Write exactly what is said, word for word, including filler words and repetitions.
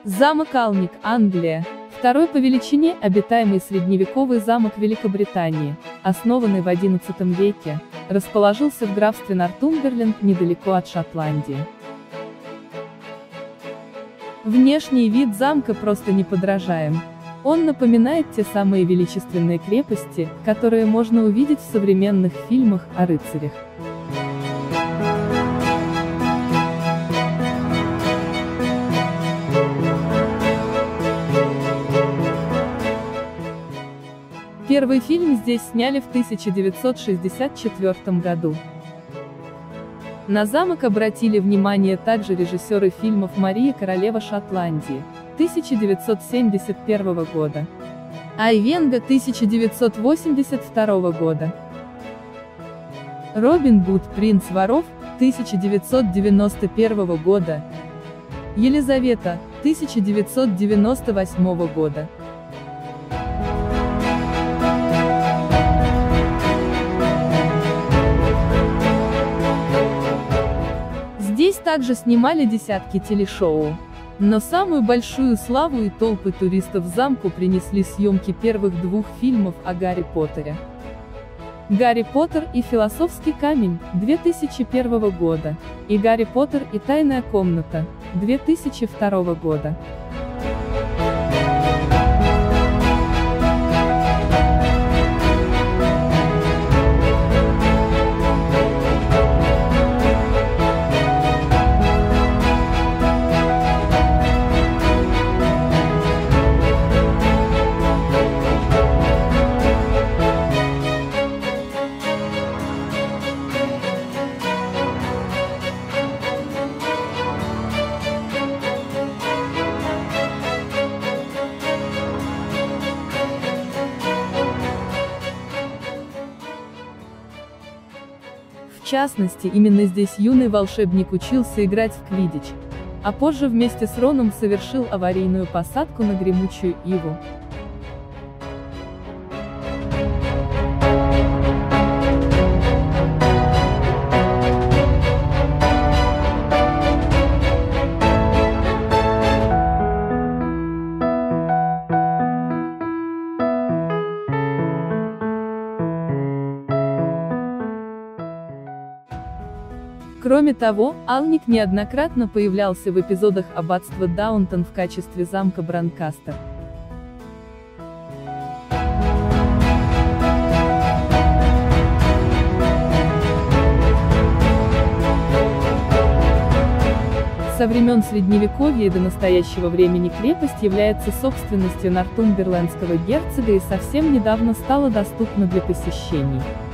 Замок Алник, Англия. Второй по величине обитаемый средневековый замок Великобритании, основанный в одиннадцатом веке, расположился в графстве Нортумберленд недалеко от Шотландии. Внешний вид замка просто неподражаем. Он напоминает те самые величественные крепости, которые можно увидеть в современных фильмах о рыцарях. Первый фильм здесь сняли в тысяча девятьсот шестьдесят четвёртом году. На замок обратили внимание также режиссеры фильмов «Мария, королева Шотландии» тысяча девятьсот семьдесят первого года, «Айвенго» тысяча девятьсот восемьдесят второго года, «Робин Гуд, принц воров» тысяча девятьсот девяносто первого года, «Елизавета» тысяча девятьсот девяносто восьмого года. Здесь также снимали десятки телешоу. Но самую большую славу и толпы туристов замку принесли съемки первых двух фильмов о Гарри Поттере. «Гарри Поттер и философский камень» две тысячи первого года и «Гарри Поттер и тайная комната» две тысячи второго года. В частности, именно здесь юный волшебник учился играть в квиддич, а позже вместе с Роном совершил аварийную посадку на гремучую иву. Кроме того, Алник неоднократно появлялся в эпизодах аббатства Даунтон в качестве замка Бранкастер. Со времен Средневековья и до настоящего времени крепость является собственностью нортумберлендского герцога и совсем недавно стала доступна для посещений.